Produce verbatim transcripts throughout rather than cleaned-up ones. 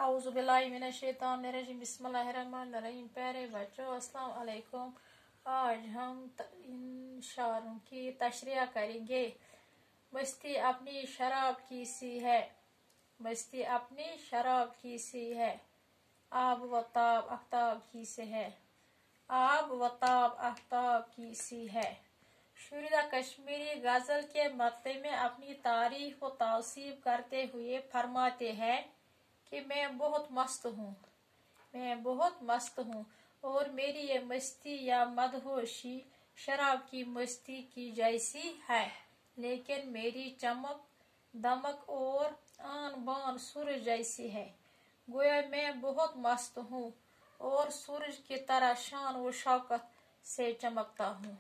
औज़ुबिल्लाहि मिनश्शैतानिर्रजीम बिस्मिल्लाहिर्रहमानिर्रहीम। प्यारे बच्चों, अस्सलाम वालेकुम। आज हम इन शायरों की तशरीह करेंगे। मस्ती अपनी शराब की सी है, मस्ती अपनी शराब की सी है, आब व ताब आफ्ताब की से है, आब व ताब आफ्ताब की सी है। शुरीदा कश्मीरी गज़ल के मतले में अपनी तारीफ व तौसीफ करते हुए फरमाते हैं कि मैं बहुत मस्त हूँ, मैं बहुत मस्त हूँ और मेरी ये मस्ती या मदहोशी शराब की मस्ती की जैसी है, लेकिन मेरी चमक दमक और आन बान सूरज जैसी है। गोया मैं बहुत मस्त हूँ और सूरज की तरह शान व शौकत से चमकता हूँ।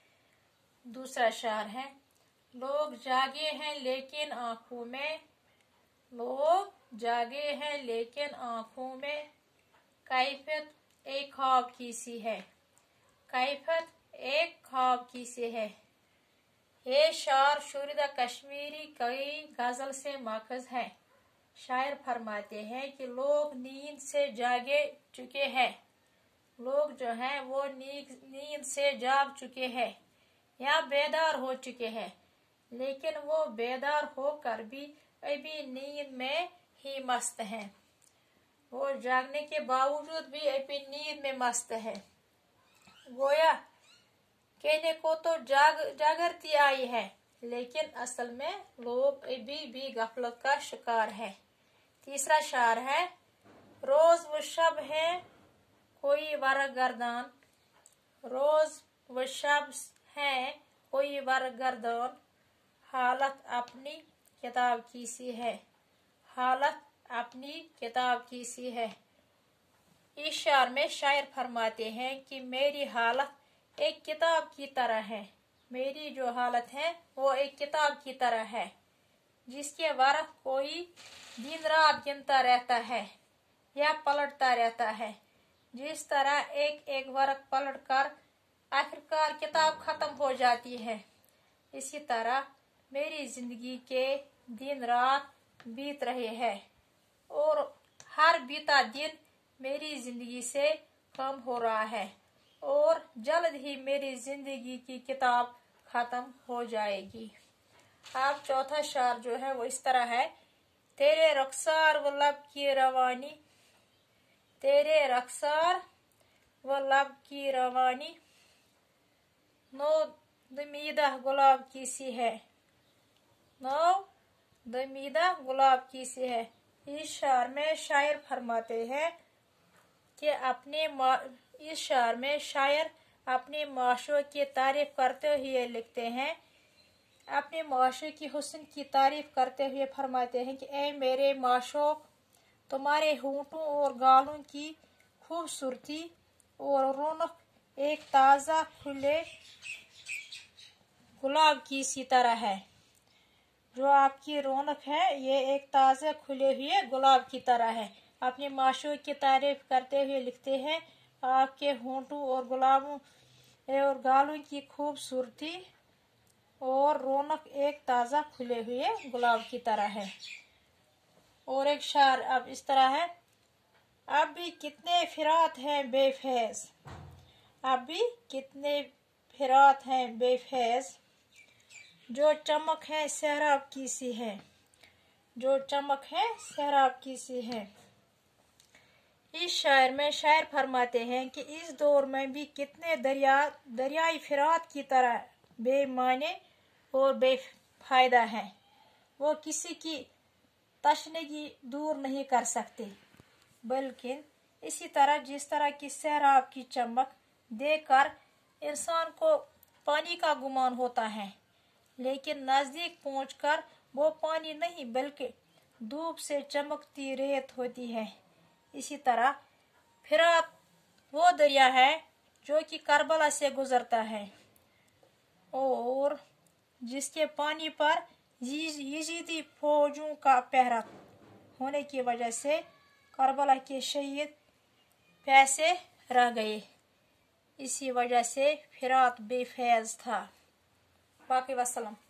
दूसरा शायर है, लोग जागे हैं लेकिन आँखों में, लोग जागे हैं लेकिन आँखों में कैफियत एक ख्वाब की सी है, कैफियत एक ख्वाब की सी है। ये शायर शुरीदा कश्मीरी कई गज़ल से माखज़ है। शायर फरमाते हैं कि लोग नींद से जागे चुके हैं, लोग जो हैं वो नींद नींद से जाग चुके हैं या बेदार हो चुके हैं, लेकिन वो बेदार होकर भी अभी नींद में ही मस्त हैं। वो जागने के बावजूद भी अभी नींद में मस्त है। गोया कहने को तो जाग जागृति आई है, लेकिन असल में लोग अभी भी गफलत का शिकार है। तीसरा शायर है, रोज व शब है कोई वर गर्दान, रोज व शब है कोई वर गर्दान, हालत अपनी किताब की सी है, हालत अपनी किताब की सी है। इस शायर में शायर फरमाते हैं कि मेरी हालत एक किताब की तरह है, मेरी जो हालत है वो एक किताब की तरह है, जिसके वर्क कोई दिन रात गिनता रहता है या पलटता रहता है। जिस तरह एक एक वर्क पलट कर आखिरकार किताब खत्म हो जाती है, इसी तरह मेरी जिंदगी के दिन रात बीत रहे हैं और हर बीता दिन मेरी जिंदगी से कम हो रहा है और जल्द ही मेरी जिंदगी की किताब खत्म हो जाएगी। अब चौथा शायर जो है वो इस तरह है, तेरे रख्सार व लब की रवानी, तेरे रख्सार व लब की रवानी, नो दमीदा गुलाब की सी है, नो दमीदा गुलाब की सी है। इस शायर में शायर फरमाते हैं कि अपने इस शायर में शायर अपने माशूक की तारीफ करते हुए लिखते हैं, अपने माशूक की हुस्न की तारीफ करते हुए फरमाते हैं कि ऐ मेरे माशूक, तुम्हारे होंठों और गालों की खूबसूरती और रौनक एक ताज़ा खुले गुलाब की सी तरह है। जो आपकी रौनक है ये एक ताज़ा खुले हुए गुलाब की तरह है। अपने माशूक की तारीफ करते हुए लिखते हैं, आपके होंठों और गुलाबों और गालों की खूबसूरती और रौनक एक ताज़ा खुले हुए गुलाब की तरह है। और एक शायर अब इस तरह है, अब भी कितने फिरात हैं बेफैज, अब भी कितने फिरात हैं बेफैज, जो चमक है सहराब की सी है, जो चमक है सहराब की सी है। इस शायर में शायर फरमाते हैं कि इस दौर में भी कितने दरिया दरियाई फिरात की तरह बेमाने और बेफायदा है, वो किसी की तशनगी दूर नहीं कर सकते, बल्कि इसी तरह जिस तरह की सहराब की चमक देखकर इंसान को पानी का गुमान होता है, लेकिन नज़दीक पहुंचकर वो पानी नहीं बल्कि धूप से चमकती रेत होती है। इसी तरह फिरात वो दरिया है जो कि करबला से गुजरता है और जिसके पानी पर यजीदी फौजों का पहरा होने की वजह से करबला के शहीद प्यासे रह गए। इसी वजह से फिरात बेफैज था। बाकी वसलम।